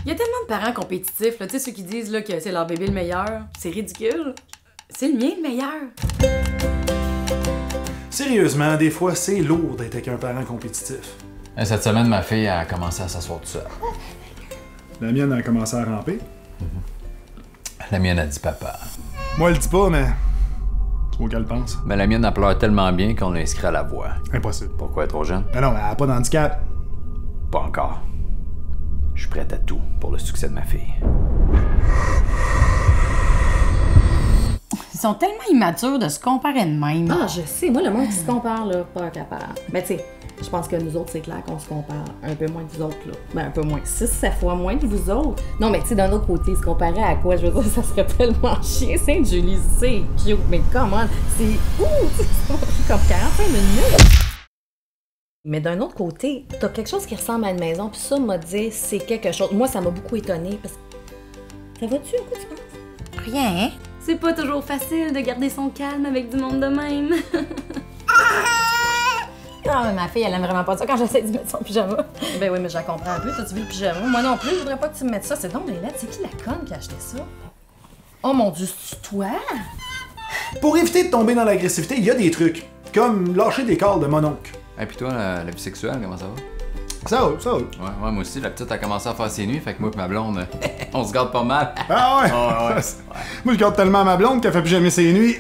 Il y a tellement de parents compétitifs, là, tu sais, ceux qui disent là, que c'est leur bébé le meilleur. C'est ridicule. C'est le mien le meilleur. Sérieusement, des fois, c'est lourd d'être avec un parent compétitif. Cette semaine, ma fille a commencé à s'asseoir tout seul. La mienne a commencé à ramper. La mienne a dit papa. Moi, elle le dit pas, mais... Tu vois qu'elle pense. Mais la mienne, elle pleure tellement bien qu'on l'a inscrit à la voix. Impossible. Pourquoi elle est trop jeune? Mais non, elle a pas d'handicap. Pas encore. Je suis prête à tout pour le succès de ma fille. Ils sont tellement immatures de se comparer de même. Ah, je sais. Moi, le monde qui se compare, là, pas capable. Mais tu sais, je pense que nous autres, c'est clair qu'on se compare un peu moins que vous autres, là. Ben, un peu moins. 6-7 fois moins que vous autres. Non, mais tu sais, d'un autre côté, se comparer à quoi? Je veux dire, ça serait tellement chier. Sainte-Julie, c'est cute. Mais comment? C'est où? Ça m'a pris comme 45 minutes. Mais d'un autre côté, t'as quelque chose qui ressemble à une maison, puis ça m'a dit, c'est quelque chose. Moi, ça m'a beaucoup étonnée, parce que... Ça va-tu? À quoi tu penses? Rien. C'est pas toujours facile de garder son calme avec du monde de même. Ah, mais ma fille, elle aime vraiment pas ça quand j'essaie de mettre son pyjama. Ben oui, mais je la comprends un peu. T'as-tu vu le pyjama? Moi non plus, je voudrais pas que tu me mettes ça. C'est donc des lettres. C'est qui la conne qui a acheté ça? Oh mon Dieu, c'est toi? Pour éviter de tomber dans l'agressivité, il y a des trucs. Comme lâcher des cordes de mon oncle. Et puis toi, la vie sexuelle, comment ça va? Ça va, ça va. Ouais, moi aussi, la petite a commencé à faire ses nuits, fait que moi et ma blonde, on se garde pas mal. Ah ouais? Ouais. Moi, je garde tellement ma blonde qu'elle fait plus jamais ses nuits.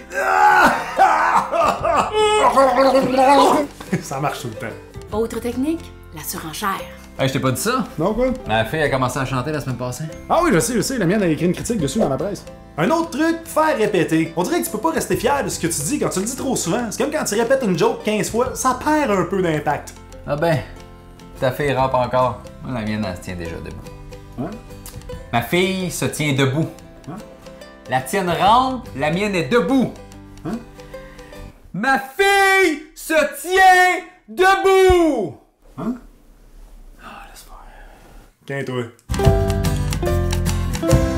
Ça marche tout le temps. Autre technique, la surenchère. Hey, je t'ai pas dit ça? Non, quoi? Ma fille a commencé à chanter la semaine passée. Ah oui, je sais, la mienne a écrit une critique dessus dans la presse. Un autre truc, faire répéter. On dirait que tu peux pas rester fier de ce que tu dis quand tu le dis trop souvent. C'est comme quand tu répètes une joke 15 fois, ça perd un peu d'impact. Ah ben, ta fille rampe encore. Moi, la mienne, elle se tient déjà debout. Hein? Ma fille se tient debout. Hein? La tienne rampe, la mienne est debout. Hein? Ma fille se tient debout! Hein? Ah, laisse faire. Qu'un toi.